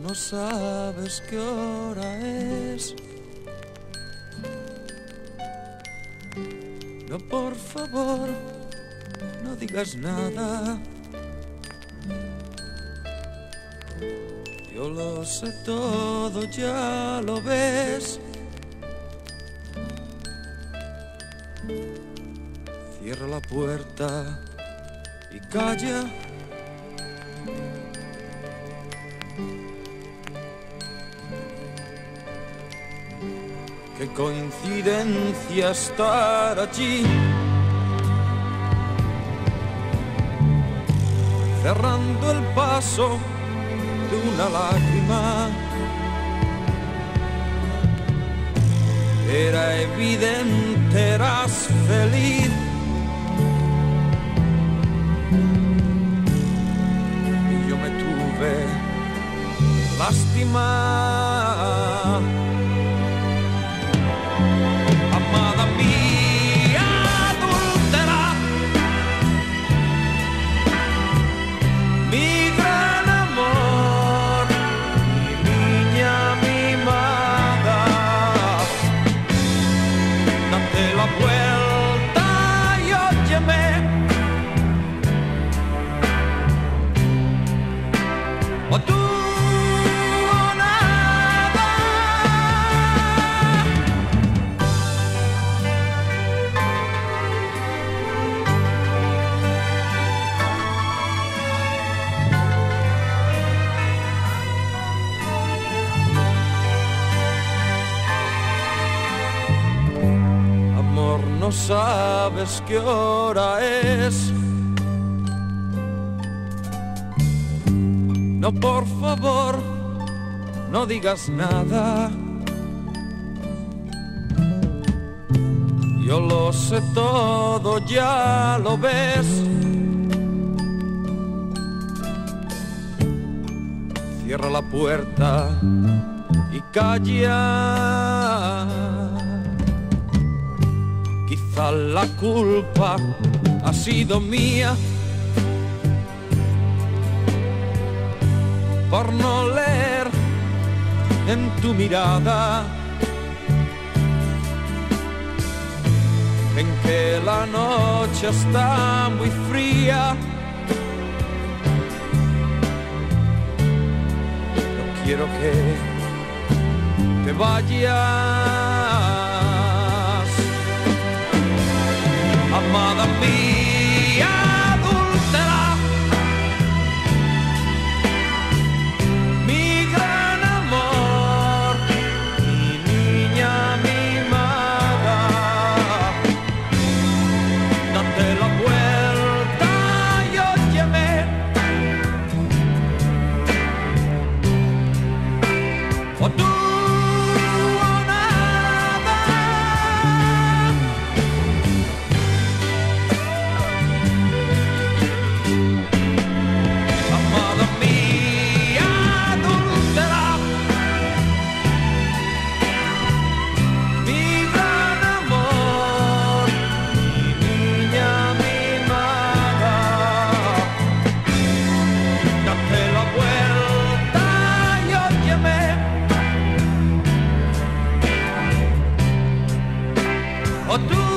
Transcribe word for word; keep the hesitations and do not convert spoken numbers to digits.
no sabes qué hora es. No, por favor, no digas nada. Yo lo sé todo, ya lo ves. Cierra la puerta y calla. Qué coincidencia estar allí, cerrando el paso de una lágrima. Era evidente, eras feliz. Y yo me tuve lástima. Amada mía adúltera, mi gran amor, mi niña mimada, date la vuelta y óyeme. O tú o nada. Amor, no sabes qué hora es. No, por favor, no digas nada. Yo lo sé todo, ya lo ves. Cierra la puerta y calla. Quizá la culpa ha sido mía por no leer en tu mirada en que la noche está muy fría. No quiero que te vayas, amada mía adúltera. O tú o nada. Amada mía adúltera, mi gran amor, mi niña mimada, date la vuelta y óyeme. O tú